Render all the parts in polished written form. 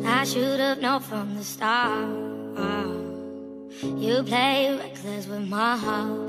I should have known from the start. You play reckless with my heart.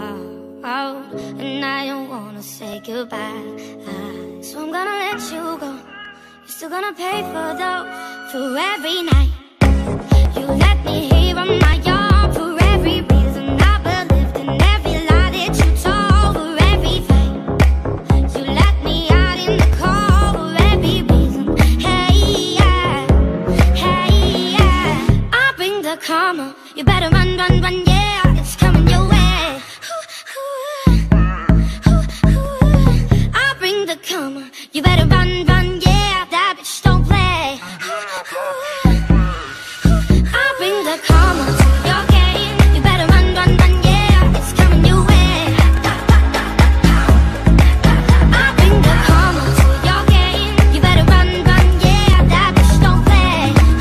And I don't wanna say goodbye. So I'm gonna let you go. You're still gonna pay for every night. You let me hear on my own for every reason I believed in, every lie that you told, for everything. You let me out in the cold for every reason. Hey, yeah, hey, yeah. I bring the karma. You better run, run, run, yeah. It's coming your way. I bring the karma. You better run, run, yeah. That bitch don't play. I bring the karma to your game. You better run, run, run, yeah. It's coming your way. I bring the karma to your game. You better run, run, yeah. That bitch don't play.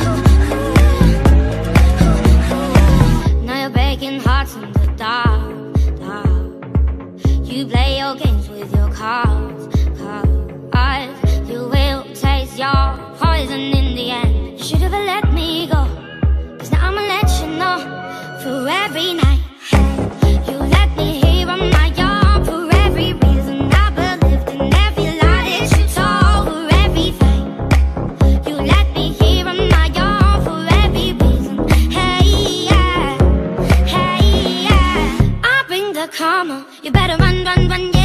Now you're breaking hearts in the dark, dark. You play your games with your cards, cards. You will taste your poison in the end. You should have let me go, 'cause now I'ma let you know. For every night, you let me hear on my own. For every reason I believed in, every lie that you told, for everything. You let me hear on my own for every reason. Hey, yeah, hey, yeah. I bring the karma. You better run, run, run, yeah.